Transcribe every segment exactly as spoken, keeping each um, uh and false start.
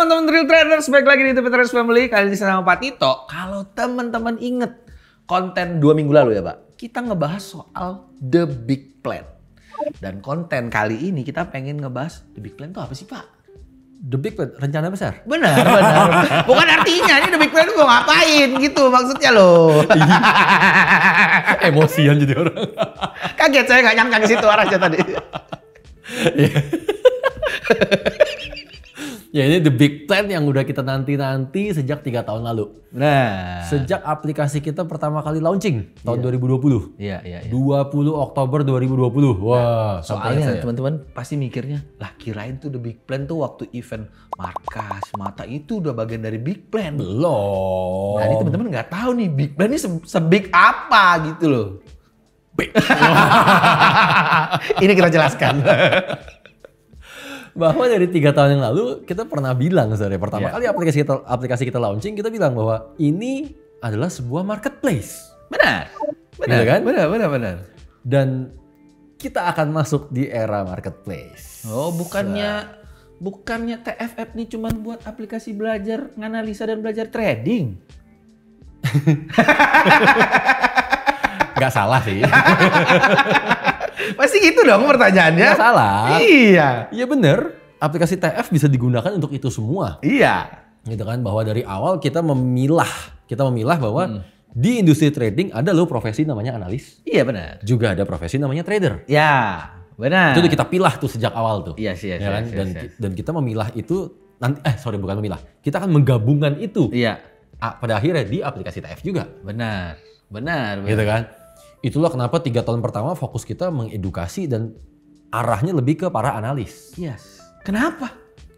teman-teman Real Traders, balik lagi di T P Traders Family. Kali ini sama Pak Tito. Kalau teman-teman inget konten dua minggu lalu ya Pak, kita ngebahas soal The Big Plan. Dan konten kali ini kita pengen ngebahas The Big Plan itu apa sih Pak? The Big Plan, rencana besar? Benar, benar. Bukan artinya ini The Big Plan gue ngapain gitu maksudnya loh. Emosian jadi orang. Kaget saya nggak nyangka ke situ arahnya tadi. Ya ini The Big Plan yang udah kita nanti-nanti sejak tiga tahun lalu. Nah, Sejak aplikasi kita pertama kali launching tahun Iya. dua ribu dua puluh. iya iya. iya. dua puluh Oktober dua ribu dua puluh. Wah, sampai Soalnya saya. teman-teman pasti mikirnya, lah kirain tuh The Big Plan tuh waktu event Markas, Mata itu udah bagian dari Big Plan. Belum. Nah ini teman-teman nggak tahu nih Big Plan ini se- sebig apa gitu loh. Big. Ini kita jelaskan. Bahwa dari tiga tahun yang lalu kita pernah bilang sebenarnya pertama Iya. kali aplikasi kita, aplikasi kita launching, kita bilang bahwa ini adalah sebuah marketplace. Benar, benar Gitu kan? Benar, benar, benar. Dan kita akan masuk di era marketplace. Oh bukannya bukannya T F F nih cuman buat aplikasi belajar, nganalisa dan belajar trading. Nggak salah sih. Pasti gitu dong pertanyaannya. Nggak salah. Iya, Iya bener. Aplikasi T F bisa digunakan untuk itu semua. iya. Gitu kan, bahwa dari awal kita memilah, kita memilah bahwa Hmm. di industri trading ada loh profesi namanya analis, Iya benar. juga ada profesi namanya trader. Ya, benar. Itu udah kita pilah tuh sejak awal tuh. Iya sih, iya, Ya iya, kan? iya, Dan iya. dan kita memilah itu nanti eh sorry bukan memilah. Kita akan menggabungkan itu Iya, ah, pada akhirnya di aplikasi T F juga. benar. Benar, benar. Gitu kan? Itulah kenapa tiga tahun pertama fokus kita mengedukasi dan arahnya lebih ke para analis. Yes. Kenapa?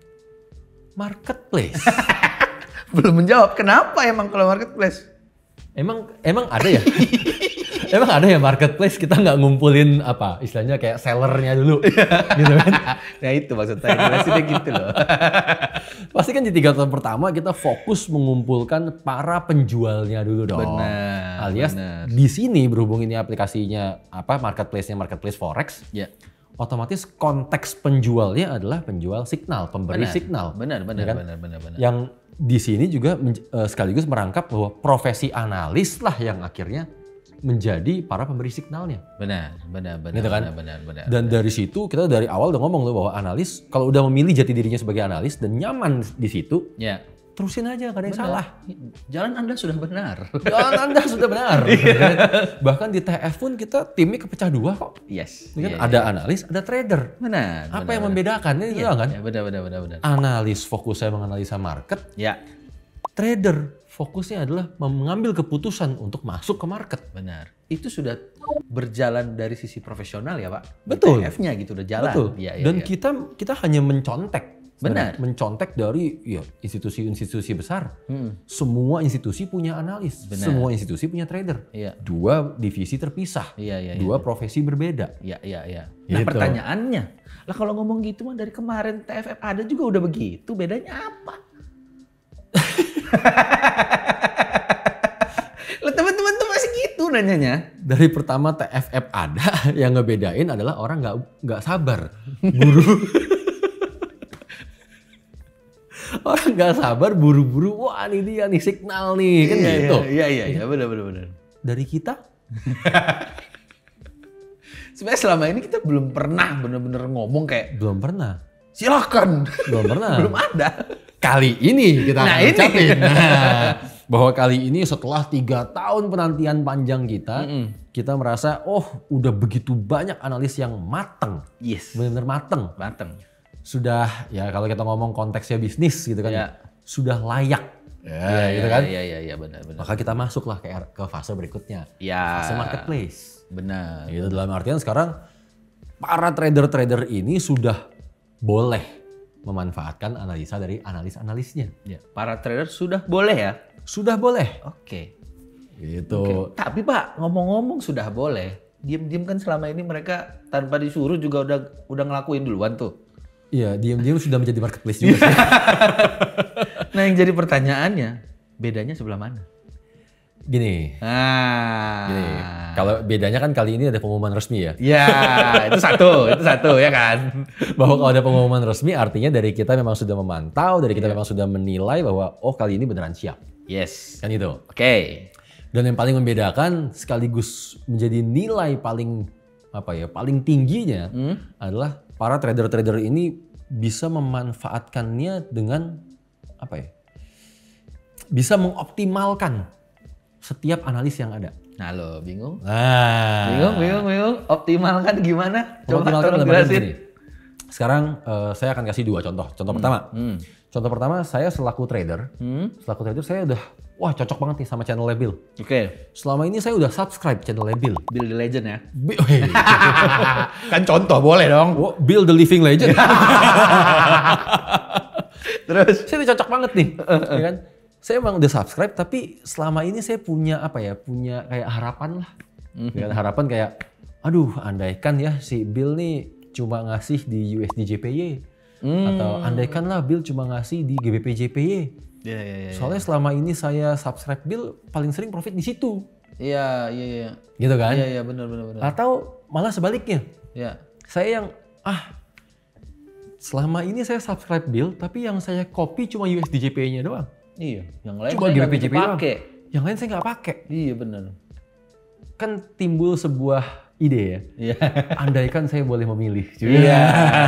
Marketplace. Belum menjawab. Kenapa emang kalau marketplace? Emang emang ada ya? Emang ada ya marketplace kita nggak ngumpulin apa istilahnya kayak sellernya dulu, gitu kan? Nah itu maksud saya. Jelasinnya gitu loh. Pasti kan di tiga tahun pertama kita fokus mengumpulkan para penjualnya dulu dong. Benar, Alias benar. di sini berhubung ini aplikasinya apa marketplace-nya marketplace forex, Ya. otomatis konteks penjualnya adalah penjual signal, pemberi Benar. signal. Benar, benar, Ya kan? benar, benar, benar. Yang di sini juga men- eh, sekaligus merangkap bahwa profesi analis lah yang akhirnya menjadi para pemberi signalnya. Benar, benar, benar, Gitu kan? benar, benar, benar. Dan dari situ kita dari awal udah ngomong loh bahwa analis kalau udah memilih jati dirinya sebagai analis dan nyaman di situ, Ya. terusin aja, gak ada yang Benar. salah. Jalan Anda sudah benar. Jalan Anda sudah benar. Bahkan di T F pun kita timnya kepecah dua kok. Yes. Ini kan Iya, ada iya. analis, ada trader. Benar. Apa benar, yang benar. membedakan? Ini Iya, doang kan? ya, benar, benar, benar, benar. Analis fokusnya menganalisa market, Ya, trader fokusnya adalah mengambil keputusan untuk masuk ke market. benar. Itu sudah berjalan dari sisi profesional ya Pak? Betul. T F-nya gitu udah jalan. Betul. Iya, iya, Dan iya. kita kita hanya mencontek. Benar. sebenarnya. Mencontek dari ya, institusi-institusi besar. Hmm, Semua institusi punya analis. Benar. Semua institusi punya trader. Iya. Dua divisi terpisah. Iya, iya, Dua iya. profesi berbeda. Iya, iya, iya. Nah Gitu. pertanyaannya, lah kalau ngomong gitu mah dari kemarin T F F ada juga udah begitu, bedanya apa? Lah teman-teman tuh masih gitu nanyanya. Dari pertama T F F ada, yang ngebedain adalah orang nggak nggak sabar, buru. Orang nggak sabar, buru-buru. Wah ini dia nih signal nih, kan Iya, gitu. Iya, iya, iya, benar, benar, benar. Dari kita, Sebenarnya selama ini kita belum pernah bener-bener ngomong kayak belum pernah, silakan. belum pernah. Belum ada. Kali ini kita Nah, akan ini. ucapin. Nah, bahwa kali ini setelah tiga tahun penantian panjang kita, Mm-mm. kita merasa oh udah begitu banyak analis yang mateng, Yes. benar-benar mateng. Mateng. Sudah ya kalau kita ngomong konteksnya bisnis gitu kan, Ya. sudah layak, ya, gitu Iya, kan. Iya, iya, iya, benar, benar. Maka kita masuklah ke ke fase berikutnya, Ya. fase marketplace. Benar. Gitu dalam artian sekarang para trader-trader ini sudah boleh memanfaatkan analisa dari analis-analisnya. Ya, para trader sudah boleh ya? Sudah boleh. Oke. Gitu. Oke. Tapi Pak, ngomong-ngomong sudah boleh. Diam-diam kan selama ini mereka tanpa disuruh juga udah udah ngelakuin duluan tuh. Iya, diam-diam sudah menjadi marketplace juga sih. Nah, yang jadi pertanyaannya, bedanya sebelah mana? Gini, Nah. gini. Kalau bedanya kan kali ini ada pengumuman resmi ya. Ya, itu satu, itu satu ya kan. Bahwa kalau ada pengumuman resmi artinya dari kita memang sudah memantau, dari kita Iya. memang sudah menilai bahwa oh kali ini beneran siap. Yes. Kan itu. Oke. Dan yang paling membedakan sekaligus menjadi nilai paling apa ya, paling tingginya Hmm? adalah para trader-trader ini bisa memanfaatkannya dengan apa ya? Bisa mengoptimalkan setiap analis yang ada. Nah lo bingung? Nah, Bingung, bingung, bingung. Optimal kan gimana? Coba mengoptimalkan tolong dalam artian jelasin. gini. Sekarang eh, saya akan kasih dua contoh. Contoh pertama, Hmm. contoh pertama saya selaku trader, Hmm. selaku trader saya udah wah cocok banget nih sama channel Bill. Oke. Selama ini saya udah subscribe channel Bill. Build the legend ya. Bi- Wih, Kan contoh boleh dong. Wah, Bill the living legend. Terus. Saya udah cocok banget nih, ya kan? Saya emang udah subscribe, tapi selama ini saya punya apa ya, punya kayak harapan lah, ya kan? Harapan kayak, aduh, andaikan ya si Bill nih cuma ngasih di U S D J P Y, atau andaikan lah Bill cuma ngasih di G B P J P Y. Iya, iya, iya. Soalnya selama ini saya subscribe Bill paling sering profit di situ, Iya, iya, iya. gitu kan? Iya, iya, benar, benar, benar. Atau malah sebaliknya, Iya. saya yang ah selama ini saya subscribe Bill, tapi yang saya copy cuma U S D J P Y-nya doang. Iya, yang lain Cuma saya G B nggak P J P Y bisa doang. pakai. Yang lain saya nggak pakai. Iya, benar. Kan timbul sebuah ide ya. Iya. Andaikan saya boleh memilih. Iya.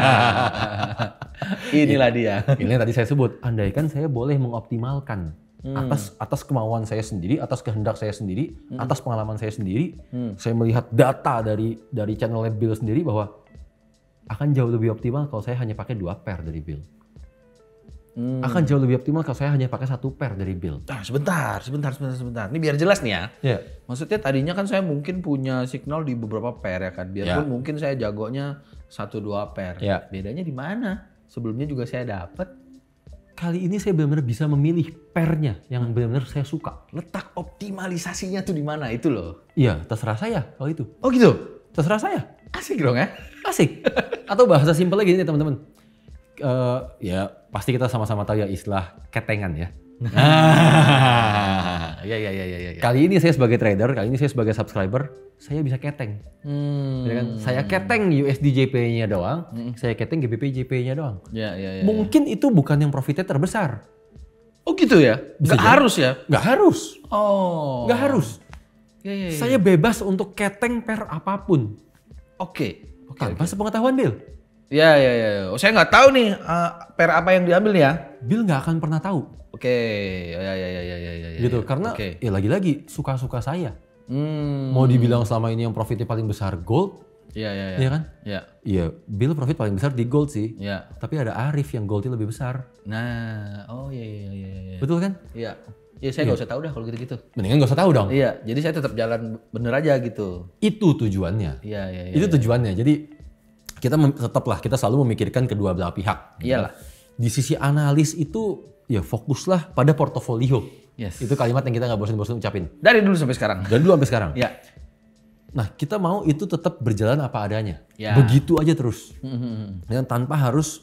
Inilah dia. Ini yang tadi saya sebut. Andaikan saya boleh mengoptimalkan atas atas kemauan saya sendiri, atas kehendak saya sendiri, atas pengalaman saya sendiri. Saya melihat data dari dari channel Bill sendiri bahwa akan jauh lebih optimal kalau saya hanya pakai dua pair dari Bill. Hmm. Akan jauh lebih optimal kalau saya hanya pakai satu pair dari Bill. Nah, sebentar, sebentar, sebentar, sebentar. Ini biar jelas nih ya. Ya. Maksudnya tadinya kan saya mungkin punya signal di beberapa pair ya kan. Biarpun Ya. mungkin saya jagonya satu dua pair. Ya. Bedanya di mana? Sebelumnya juga saya dapat. Kali ini saya benar-benar bisa memilih pairnya yang benar-benar saya suka. Letak optimalisasinya tuh di mana itu loh. Iya, terserah saya kalau itu. Oh gitu. Terserah saya. Asik dong ya. Asik. Atau bahasa simpelnya gini teman-teman. Eh, ya pasti kita sama-sama tahu ya istilah ketengan ya. Ah, ya ya ya ya ya. Kali ini saya sebagai trader, kali ini saya sebagai subscriber, saya bisa keteng. Hmm. Ya kan? Saya keteng U S D J P Y-nya doang, saya keteng G B P J P Y-nya doang. Ya ya ya. Mungkin itu bukan yang profitnya terbesar. Oh gitu ya. Bisa Gak jadi. harus ya. Nggak harus. Oh. Nggak harus. Ya, ya, ya. Saya bebas untuk keteng per apapun. Oke. Oke. Tanpa sepengetahuan Bill. Ya ya ya. Oh, saya nggak tahu nih uh, pair apa yang diambil nih ya. Bill nggak akan pernah tahu. Oke. Ya ya ya ya ya ya. ya. Gitu. Karena Oke. ya lagi-lagi suka-suka saya. Hmm. Mau dibilang selama ini yang profitnya paling besar gold, Ya ya ya. iya kan? Ya. Iya, Bill profit paling besar di gold sih. Ya. Tapi ada Arif yang goldnya lebih besar. Nah, oh iya iya iya iya. Betul kan? Iya. Iya, saya nggak usah tahu dah kalau gitu-gitu. Mendingan gak usah tahu dong. Iya, jadi saya tetap jalan bener aja gitu. Itu tujuannya. Iya iya iya. Itu tujuannya. Jadi kita mem- tetaplah kita selalu memikirkan kedua belah pihak. Iyalah. Di sisi analis itu ya fokuslah pada portofolio. Yes. Itu kalimat yang kita nggak bosan-bosan ucapin. Dari dulu sampai sekarang. Dan dulu sampai sekarang. Ya. Nah kita mau itu tetap berjalan apa adanya. Ya. Begitu aja terus. Hmm. Dan tanpa harus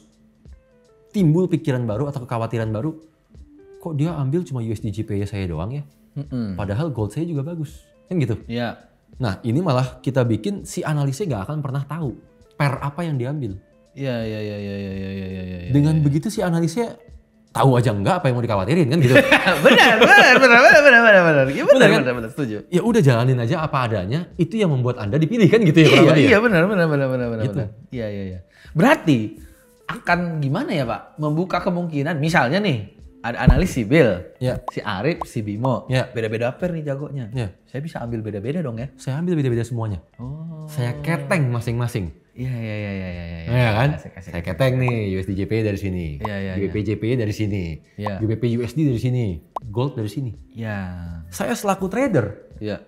timbul pikiran baru atau kekhawatiran baru. Kok dia ambil cuma U S D J P Y saya doang ya? Hmm. Padahal gold saya juga bagus. Kan gitu. Iya. Nah ini malah kita bikin si analisnya nggak akan pernah tahu pair apa yang diambil. Iya iya iya iya iya iya iya iya. Dengan begitu si analisnya tahu aja nggak apa yang mau dikhawatirin kan gitu. benar benar benar benar benar benar benar. Iya benar Benar kan? benar benar setuju. Ya udah jalanin aja apa adanya. Itu yang membuat Anda dipilih kan gitu ya kurang Iya lebih ya? iya benar benar benar benar benar. Gitu. benar. Iya iya iya. Berarti akan gimana ya Pak? Membuka kemungkinan misalnya nih ada analis si Bill, Ya. si Arif, si Bimo, Ya. beda-beda pair nih jagonya. Ya. Saya bisa ambil beda-beda dong ya? Saya ambil beda-beda semuanya. Oh. Saya keteng masing-masing. Iya iya iya iya iya. iya. Ya kan? Asik, asik, Saya asik. keteng nih U S D J P Y dari sini. Iya, iya, G B P J P Y dari sini. Iya. G B P U S D dari sini. Gold dari sini. Iya. Saya selaku trader, Iya.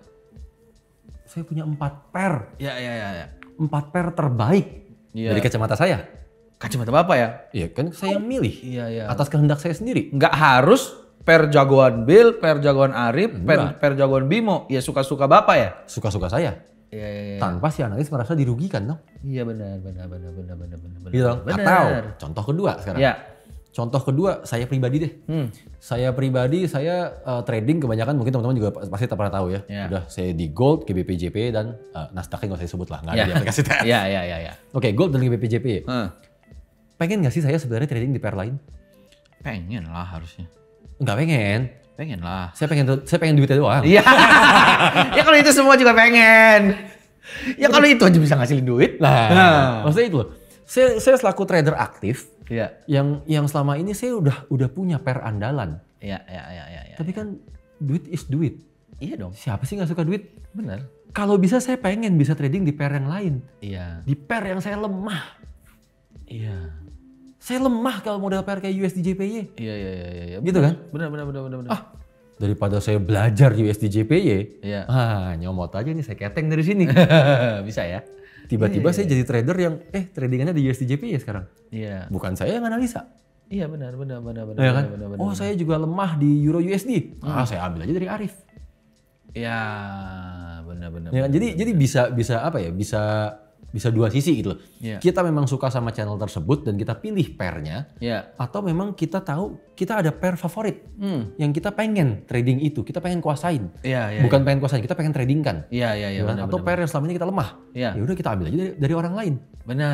saya punya empat pair. Iya iya iya. iya. Empat pair terbaik Iya. dari kacamata saya. Kacamata Bapak ya? Iya kan saya yang milih. Iya iya. Atas kehendak saya sendiri. Nggak harus pair jagoan Bill, pair jagoan Arif, pair, Enggak. pair jagoan Bimo. Ya suka-suka Bapak ya? Suka-suka saya. Iya iya iya. Tanpa si analis merasa dirugikan dong. Iya benar benar benar benar benar benar benar. Gitu dong. Benar. Atau contoh kedua sekarang. Ya. Contoh kedua, saya pribadi deh. Hmm. Saya pribadi, saya uh, trading kebanyakan mungkin teman-teman juga pasti pernah tahu ya. Yeah. Udah saya di Gold, G B P J P Y dan uh, Nasdaq nggak saya sebut lah, nggak ada yeah. di aplikasi T F. Iya, iya, iya. Ya. Oke, Gold dan G B P J P Y. Hmm. Pengen nggak sih saya sebenarnya trading di pair lain? Pengen lah harusnya. Nggak pengen. Pengen lah. Saya pengen, saya pengen duitnya doang. Iya. Ya kalau itu semua juga pengen. Ya kalau itu aja bisa ngasilin duit. Nah, nah. maksudnya itu loh. Saya, saya selaku trader aktif. Iya. Yang yang selama ini saya udah udah punya pair andalan. Iya, iya, iya, iya. Ya, Tapi kan duit is duit. Iya dong. Siapa sih nggak suka duit? Benar. Kalau bisa saya pengen bisa trading di pair yang lain. Iya. Di pair yang saya lemah. Iya. Saya lemah kalau model pair kayak U S D J P Y. Iya, iya, iya, iya. Gitu kan? Benar, benar, benar, benar. Ah, daripada saya belajar U S D J P Y, iya. ah nyomot aja nih saya keteng dari sini. Bisa ya? Tiba-tiba iya, saya iya. jadi trader yang eh tradingannya di U S D J P Y sekarang. Iya. Bukan saya yang analisa. Iya benar benar benar benar. Ya kan? benar, benar, oh benar. saya juga lemah di Euro U S D. Hmm. Ah saya ambil aja dari Arif. Iya benar benar. Ya kan? Jadi benar, jadi bisa bisa apa ya? Bisa bisa dua sisi gitu loh. Ya. Kita memang suka sama channel tersebut dan kita pilih pairnya. Ya. Atau memang kita tahu kita ada pair favorit hmm. yang kita pengen trading itu, kita pengen kuasain. Ya, ya, Bukan ya. pengen kuasain, kita pengen tradingkan. Iya iya iya. Atau benar, pair yang selama ini kita lemah. Ya. Ya udah kita ambil aja dari, dari orang lain.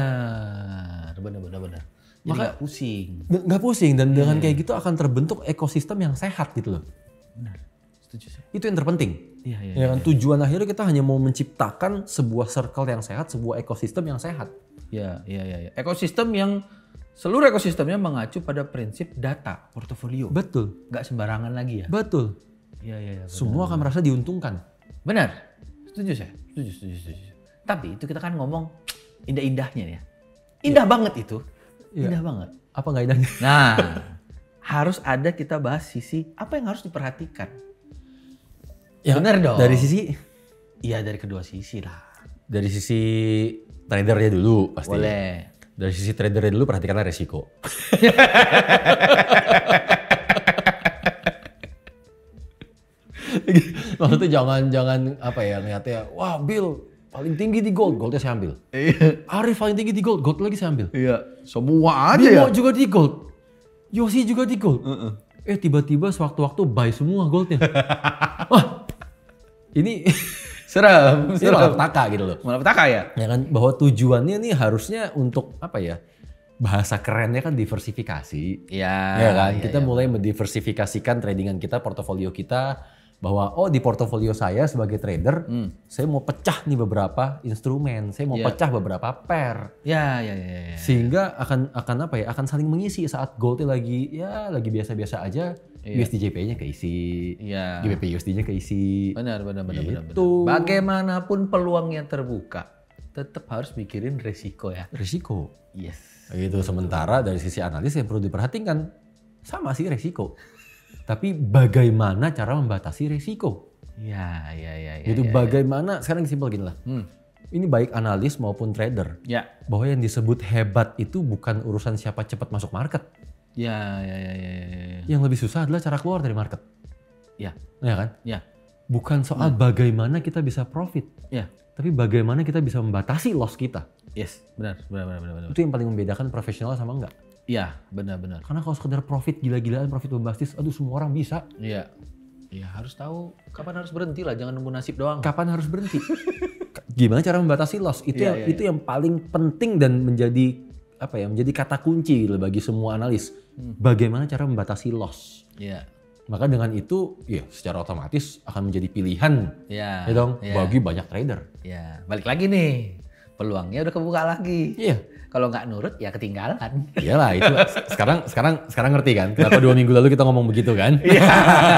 Benar benar benar benar. Jadi maka gak pusing. Nggak pusing dan yeah. dengan kayak gitu akan terbentuk ekosistem yang sehat gitu loh. Benar, setuju sih. Itu yang terpenting. Iya, iya, ya kan? Iya. Tujuan akhirnya kita hanya mau menciptakan sebuah circle yang sehat, sebuah ekosistem yang sehat. Iya, iya, iya. Ya. Ekosistem yang seluruh ekosistemnya mengacu pada prinsip data, portofolio. Betul. Nggak sembarangan lagi ya. Betul. Iya, iya, iya. Semua akan merasa diuntungkan. Benar. Setuju saya. Setuju, setuju, setuju. Tapi itu kita kan ngomong indah-indahnya ya. Indah ya. banget itu. Indah ya. banget. Apa nggak indahnya? Nah, harus ada kita bahas sisi apa yang harus diperhatikan. Ya, benar dong. Dari sisi? Iya dari kedua sisi lah. Dari sisi tradernya dulu pasti. Boleh. Dari sisi tradernya dulu perhatikanlah resiko. Maksudnya jangan jangan apa ya ngeliatnya, wah Bill paling tinggi di gold, goldnya saya ambil. Iya. Arif paling tinggi di gold, gold lagi saya ambil. Iya. Semua aja Bimo ya. juga di gold. Yosi juga di gold. Uh-uh. Eh tiba-tiba sewaktu-waktu buy semua goldnya. Wah, ini serem, ini malapetaka gitu loh. Malapetaka ya? Ya kan, bahwa tujuannya nih harusnya untuk apa ya? Bahasa kerennya kan diversifikasi. Iya. Ya kan, ya, kita ya, mulai mendiversifikasikan tradingan kita, portofolio kita. Bahwa oh di portofolio saya sebagai trader, hmm. saya mau pecah nih beberapa instrumen, saya mau yeah. pecah beberapa pair. Ya, ya, ya, ya. Sehingga akan akan apa ya? Akan saling mengisi saat goldnya lagi ya lagi biasa-biasa aja, yeah. U S D J P Y-nya keisi, yeah. G B P U S D-nya keisi. Benar, benar, benar, gitu. benar, benar. Bagaimanapun peluangnya terbuka, tetap harus mikirin resiko ya. Resiko. Yes. Itu sementara dari sisi analis yang perlu diperhatikan sama sih resiko. Tapi bagaimana cara membatasi resiko? Ya, ya, ya. ya itu ya, bagaimana? Ya. Sekarang simpel gini lah. Hmm. Ini baik analis maupun trader. Ya. Bahwa yang disebut hebat itu bukan urusan siapa cepat masuk market. Ya, ya, ya, ya, ya. Yang lebih susah adalah cara keluar dari market. Ya. Ya kan? Ya. Bukan soal hmm. bagaimana kita bisa profit. Ya. Tapi bagaimana kita bisa membatasi loss kita. Yes, benar, benar, benar, benar. Itu yang paling membedakan profesional sama enggak. Iya, benar-benar. Karena kalau sekedar profit gila-gilaan, profit bombastis, aduh semua orang bisa. Iya. Iya, harus tahu kapan harus berhenti lah, jangan nunggu nasib doang. Kapan harus berhenti? Gimana cara membatasi loss? Itu ya, yang, ya, itu ya. yang paling penting dan menjadi apa ya? Menjadi kata kunci bagi semua analis. Hmm. Bagaimana cara membatasi loss? Iya. Maka dengan itu, ya secara otomatis akan menjadi pilihan, ya, ya dong, ya. bagi banyak trader. Ya, balik lagi nih, peluangnya udah kebuka lagi. Iya. Kalau nggak nurut ya ketinggalan. Iyalah itu. Sekarang sekarang sekarang ngerti kan? Kenapa dua minggu lalu kita ngomong begitu kan? Iya.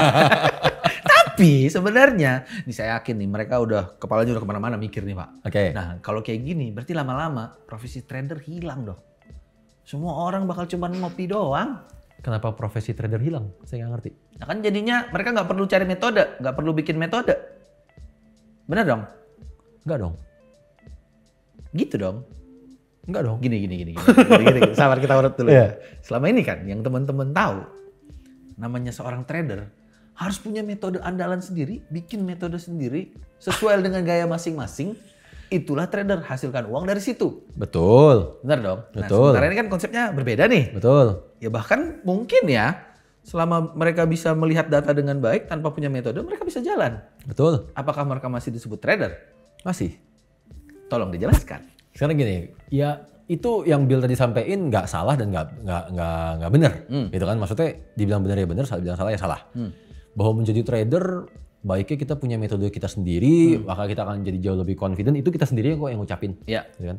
Tapi sebenarnya, nih saya yakin nih mereka udah kepalanya udah kemana-mana mikir nih Pak. Oke. Okay. Nah kalau kayak gini berarti lama-lama profesi trader hilang dong. Semua orang bakal cuma ngopi doang. Kenapa profesi trader hilang? Saya nggak ngerti. Nah kan jadinya mereka nggak perlu cari metode, nggak perlu bikin metode. Bener dong? Nggak dong. Gitu dong. Enggak dong. Gini, gini, gini. gini, gini, gini. Sabar kita urut dulu. Yeah. Selama ini kan yang teman-teman tahu, namanya seorang trader harus punya metode andalan sendiri, bikin metode sendiri, sesuai dengan gaya masing-masing. itulah trader, hasilkan uang dari situ. Betul. Benar dong? Nah, Betul. sementara ini kan konsepnya berbeda nih. Betul. Ya bahkan mungkin ya, selama mereka bisa melihat data dengan baik tanpa punya metode, mereka bisa jalan. Betul. Apakah mereka masih disebut trader? Masih. Tolong dijelaskan. Sekarang gini, ya itu yang Bill tadi sampein nggak salah dan nggak nggak nggak nggak benar, Hmm. gitu kan? Maksudnya dibilang benar ya benar, salah bilang salah ya salah. Hmm. Bahwa menjadi trader baiknya kita punya metode kita sendiri, Hmm. maka kita akan jadi jauh lebih confident. Itu kita sendiri kok yang ngucapin, Ya. gitu kan?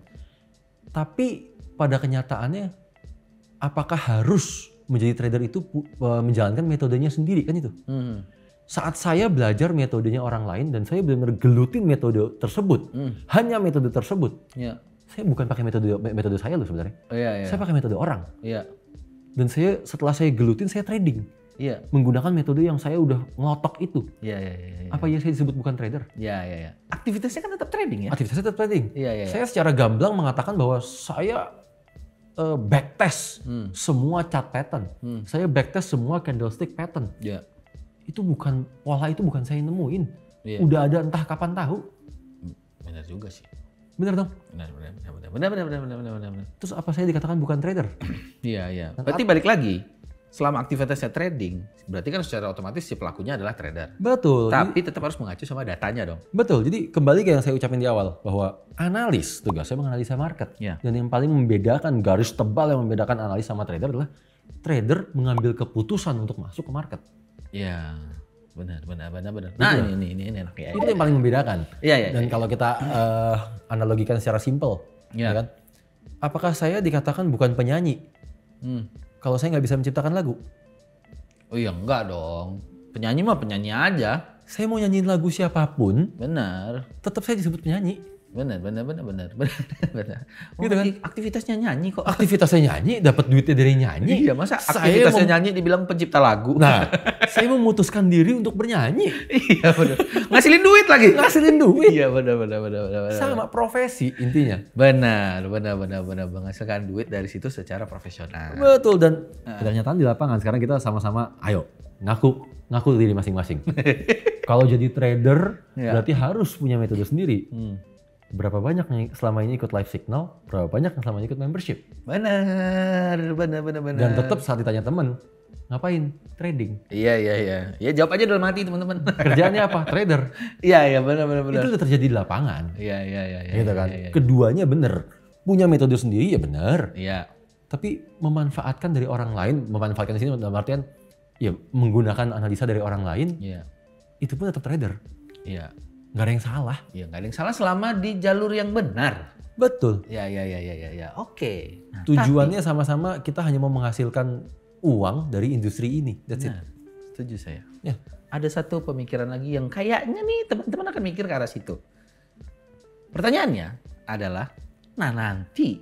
Tapi pada kenyataannya, apakah harus menjadi trader itu pu- eh, menjalankan metodenya sendiri kan itu? Hmm. Saat saya belajar metodenya orang lain dan saya benar-benar gelutin metode tersebut, Hmm. hanya metode tersebut, Ya. saya bukan pakai metode metode saya loh sebenarnya. Oh, iya, iya. Saya pakai metode orang. Iya. Dan saya setelah saya gelutin saya trading Iya. menggunakan metode yang saya udah ngotok itu. Iya, iya, iya. iya. Apa ya saya disebut bukan trader? Iya, iya, iya. Aktivitasnya kan tetap trading ya? Aktivitas saya tetap trading. Iya, iya, iya. Saya secara gamblang mengatakan bahwa saya uh, backtest Hmm. semua chart pattern. Hmm. Saya backtest semua candlestick pattern. Iya. Itu bukan pola itu bukan saya nemuin. Iya. Udah ada entah kapan tahu. Benar juga sih. Bener dong? Benar, benar, benar, benar, benar, benar, benar, benar, benar, benar. Terus apa saya dikatakan bukan trader? Iya, iya. Berarti balik lagi, selama aktivitasnya trading, berarti kan secara otomatis si pelakunya adalah trader. Betul. Tapi tetap harus mengacu sama datanya dong. Betul, jadi kembali ke yang saya ucapin di awal, bahwa analis, tugasnya menganalisa market. Ya. Dan yang paling membedakan, garis tebal yang membedakan analis sama trader adalah trader mengambil keputusan untuk masuk ke market. Iya, benar, benar, benar, benar. Nah, Betul. ini, ini, ini, ini enak ya. Itu yang paling membedakan. Iya, iya. Dan iya. kalau kita eh, analogikan secara simpel, Ya. ya kan? Apakah saya dikatakan bukan penyanyi Hmm. kalau saya nggak bisa menciptakan lagu? Oh iya, enggak dong. Penyanyi mah penyanyi aja. Saya mau nyanyiin lagu siapapun, Benar. tetap saya disebut penyanyi. Benar, benar, benar, benar, benar, benar. Oh, Gitu kan? akti- aktivitasnya nyanyi kok. Aktivitasnya nyanyi, dapat duitnya dari nyanyi. Iya, masa Saya aktivitasnya mem- nyanyi dibilang pencipta lagu? Nah, saya memutuskan diri untuk bernyanyi. iya, benar. Ngasilin duit lagi. Ngasilin duit. Iya, benar, benar, benar, benar, benar. Sama profesi intinya. Benar, benar, benar, benar, menghasilkan duit dari situ secara profesional. Betul, dan kenyataan di lapangan sekarang kita sama-sama ayo ngaku ngaku diri masing-masing. Kalau jadi trader Ya. berarti harus punya metode sendiri. Hmm. Berapa banyak yang selama ini ikut live signal, berapa banyak yang selama ini ikut membership. Benar, benar, benar, benar. Dan tetap saat ditanya teman, ngapain? Trading. Iya, iya, iya. Ya jawab aja dalam hati teman-teman. Kerjaannya apa? Trader. Iya, iya, benar, benar, benar. Itu udah terjadi di lapangan. Iya, iya, iya, iya. Gitu kan. Iya, iya. Keduanya bener. Punya metode sendiri ya bener. Iya. Tapi memanfaatkan dari orang lain, memanfaatkan di sini dalam artian ya menggunakan analisa dari orang lain, Iya. itu pun tetap trader. Iya. Nggak ada yang salah. Iya, nggak ada yang salah selama di jalur yang benar. Betul. Ya, ya, ya, ya, ya, ya. Oke. Nah, Tujuannya sama-sama kita hanya mau menghasilkan uang dari industri ini. That's it. Nah, setuju saya. Ya. Ada satu pemikiran lagi yang kayaknya nih teman-teman akan mikir ke arah situ. Pertanyaannya adalah, nah nanti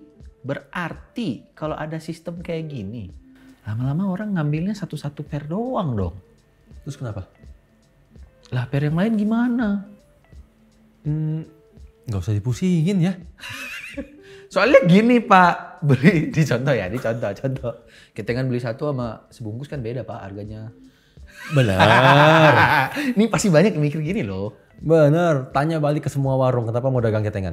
berarti kalau ada sistem kayak gini, lama-lama orang ngambilnya satu-satu pair doang dong. Terus kenapa? Lah pair yang lain gimana? Hmm, nggak usah dipusingin ya. Soalnya gini Pak, beli di contoh ya, di contoh, contoh. Kita kan beli satu sama sebungkus kan beda Pak harganya. Benar. Ini pasti banyak yang mikir gini loh. Benar. Tanya balik ke semua warung, kenapa mau dagang ketengan?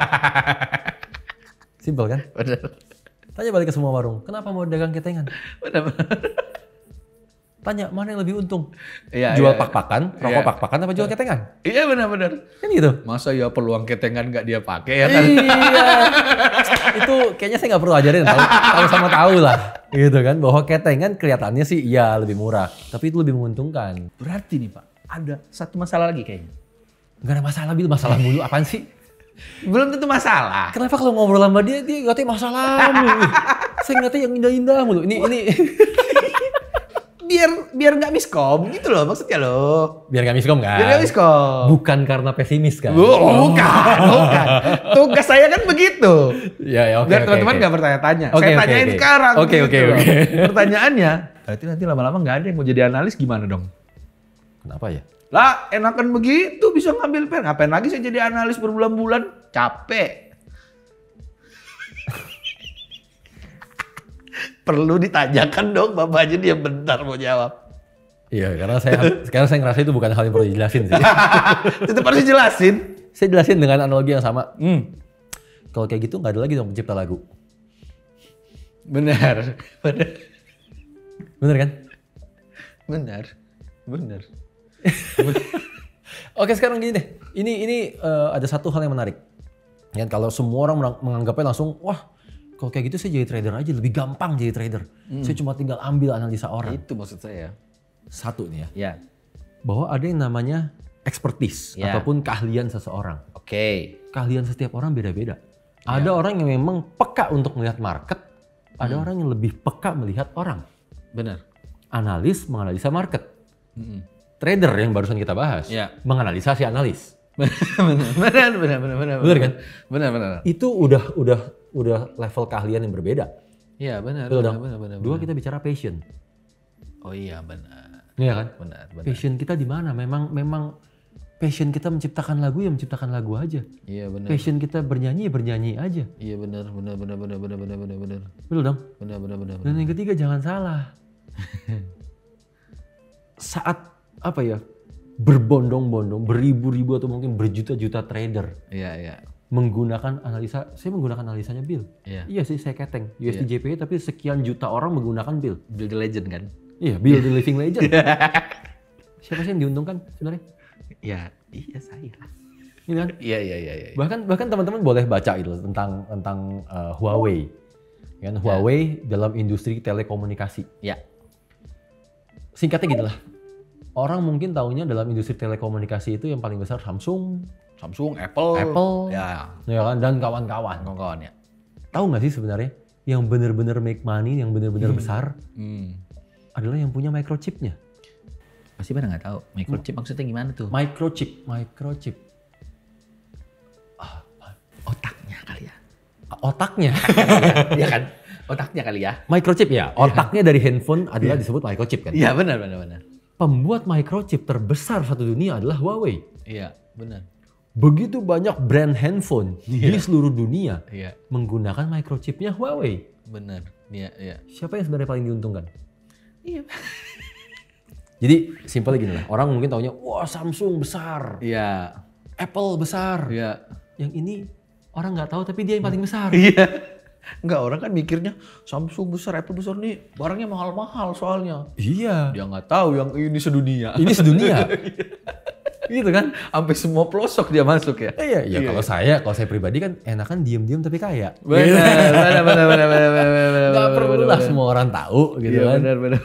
Simpel kan? Benar, Tanya balik ke semua warung, kenapa mau dagang ketengan? benar, benar. Tanya mana yang lebih untung? Iya, Jual iya. pak-pakan, rokok Iya. pak-pakan apa jual ketengan? Iya benar-benar. Kan gitu. Masa ya peluang ketengan nggak dia pakai ya kan? Iya. Itu kayaknya saya nggak perlu ajarin, tahu, tahu sama tahu lah. Gitu kan, bahwa ketengan kelihatannya sih iya lebih murah, tapi itu lebih menguntungkan. Berarti nih Pak, ada satu masalah lagi kayaknya. Gak ada masalah, Bil. Masalah mulu apaan sih? Belum tentu masalah. Kenapa kalau ngobrol sama dia, dia ngatanya masalah mulu. Saya ngatanya yang indah-indah mulu. Ini, ini. Biar biar nggak miskom gitu loh maksudnya loh. Biar gak miskom kan? Biar nggak miskom. Bukan karena pesimis kan? Oh, bukan, bukan. Tugas saya kan begitu. Ya, ya, oke, Biar oke, teman-teman oke. nggak bertanya-tanya. Oke, Saya oke, tanyain oke. sekarang. Oke, oke, gitu loh. oke. Pertanyaannya, berarti nanti lama-lama nggak ada yang mau jadi analis gimana dong? Kenapa ya? Lah, enakan begitu bisa ngambil pair. Ngapain lagi saya jadi analis berbulan-bulan? Capek. Perlu ditanyakan dong, Bapak aja dia bentar mau jawab. Iya, karena saya sekarang saya ngerasa itu bukan hal yang perlu dijelasin sih. Tetap harus dijelasin. saya jelasin dengan analogi yang sama. Hmm. Kalau kayak gitu nggak ada lagi dong pencipta lagu. Benar, benar, Bener kan? benar, benar. Oke sekarang gini deh. Ini ini uh, ada satu hal yang menarik. Kan kalau semua orang menganggapnya langsung, wah kalau kayak gitu saya jadi trader aja, lebih gampang jadi trader. Hmm. Saya cuma tinggal ambil analisa orang. Itu maksud saya. Satu nih ya. Ya. Bahwa ada yang namanya expertise Ya. ataupun keahlian seseorang. Oke. Keahlian setiap orang beda-beda. Ada orang yang memang peka untuk melihat market, ada Hmm. orang yang lebih peka melihat orang. Benar. Analis menganalisa market. Hmm. Trader yang barusan kita bahas Ya. menganalisa si analis. benar, benar, benar, benar. Benar kan? Benar, benar. Itu udah udah udah level keahlian yang berbeda. Iya, benar, Betul benar, dong? benar, benar. Dua benar. kita bicara passion. Oh iya, benar. Iya kan? Benar, benar. Passion kita di mana? Memang memang passion kita menciptakan lagu ya menciptakan lagu aja. Iya, benar. Passion kita bernyanyi ya bernyanyi aja. Iya, benar, benar, benar, benar, benar, benar, benar, benar. Betul dong? Benar, benar, benar. Dan yang ketiga jangan salah. Saat apa ya? Berbondong-bondong, beribu-ribu atau mungkin berjuta-juta trader Iya, iya. menggunakan analisa, saya menggunakan analisanya Bill. Iya. Iya sih saya keteng U S D J P Y tapi sekian juta orang menggunakan Bill. Build the legend kan? Iya, Bill the living legend. Siapa sih yang diuntungkan sebenarnya? Iya, iya saya. Ini kan? Iya, iya, iya, iya. Bahkan bahkan teman-teman boleh baca itu tentang tentang uh, Huawei. Kan Huawei dalam industri telekomunikasi. Ya. Singkatnya gini lah. Orang mungkin taunya dalam industri telekomunikasi itu yang paling besar Samsung, Samsung, Apple, Apple, ya, ya kan, dan kawan-kawan. kawan-kawan ya. Tahu nggak sih sebenarnya yang benar-benar make money, yang benar-benar besar Hmm. adalah yang punya microchipnya. Pasti pada nggak tahu microchip maksudnya gimana tuh? Microchip, microchip. Otaknya kali ya. Otaknya. Iya kan? Otaknya kali ya. Microchip ya. Otaknya dari handphone adalah disebut microchip kan. Iya, benar, benar, benar. Pembuat microchip terbesar satu dunia adalah Huawei. Iya, benar. Begitu banyak brand handphone di seluruh dunia Iya, menggunakan microchipnya Huawei. benar. Iya, iya. Siapa yang sebenarnya paling diuntungkan? Iya. Jadi simpelnya gini lah. Orang mungkin taunya, wah Samsung besar, Iya. Apple besar. Iya. Yang ini orang nggak tahu tapi dia yang paling besar. Iya. Enggak, orang kan mikirnya Samsung besar, Apple besar nih barangnya mahal-mahal soalnya. Iya. Dia nggak tahu yang ini sedunia. Ini sedunia. Gitu kan? Sampai semua pelosok dia masuk ya. Iya, iya. Kalau saya, kalau saya pribadi kan enakan diem-diem tapi kaya. Benar, benar, benar, benar, benar, benar, benar. Gak perlu lah semua orang tahu gitu Iya, kan. benar, benar.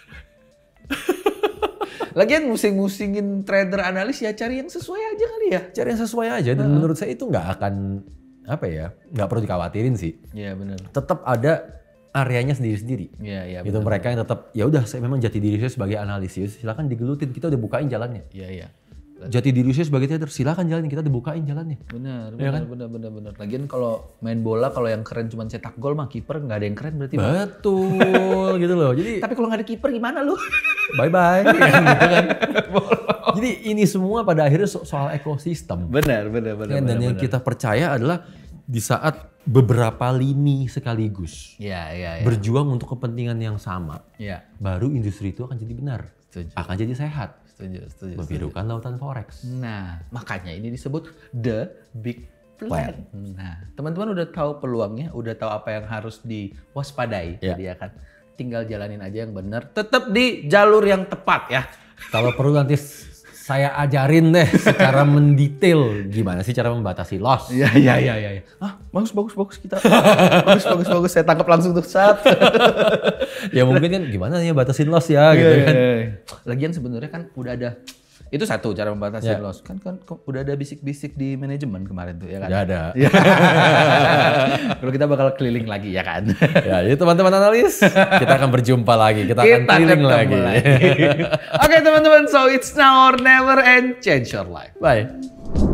Lagian musing-musingin trader analis ya cari yang sesuai aja kali ya. Cari yang sesuai aja dan menurut saya itu nggak akan apa ya, nggak perlu dikhawatirin sih. Iya, benar. Tetap ada areanya sendiri-sendiri. Iya, iya. Gitu mereka yang tetap ya udah saya memang jati diri saya sebagai analisis, silakan digelutin, kita udah bukain jalannya. Iya, iya. Jati diri saya sebagai trader, silakan jalanin, kita udah bukain jalannya. Benar, Iya benar, kan? benar, benar, benar. Lagian kalau main bola kalau yang keren cuma cetak gol mah kiper nggak ada yang keren berarti. Bang. Betul gitu loh. Jadi Tapi kalau nggak ada kiper gimana lu? bye bye gitu kan. Jadi ini semua pada akhirnya so- soal ekosistem. Benar, benar, benar. Dan benar, yang benar. kita percaya adalah di saat beberapa lini sekaligus Iya, iya, iya. berjuang untuk kepentingan yang sama, Iya. baru industri itu akan jadi benar, Setuju. akan jadi sehat. Setuju, setuju. Membirukan lautan forex. Nah, makanya ini disebut the big plan. Nah, teman-teman udah tahu peluangnya, udah tahu apa yang harus diwaspadai, Ya. jadi ya kan. Tinggal jalanin aja yang benar, tetap di jalur yang tepat ya. Kalau perlu nanti saya ajarin deh secara mendetail gimana sih cara membatasi loss. Iya, iya, iya, iya. Ah, bagus, bagus, bagus kita. bagus, bagus, bagus. Saya tangkap langsung tuh saat. Ya mungkin kan gimana ya batasin loss ya gitu Iya, kan. iya, iya. Lagian sebenarnya kan udah ada. Itu satu cara membatasi Ya. loss. Kan, kan kan udah ada bisik-bisik di manajemen kemarin tuh ya kan. Ya ada. Iya. Kalau kita bakal keliling lagi ya kan. Ya, jadi teman-teman analis, kita akan berjumpa lagi. Kita, akan Kita keliling ketemu lagi. lagi. Oke teman-teman, so it's now or never and change your life. Bye.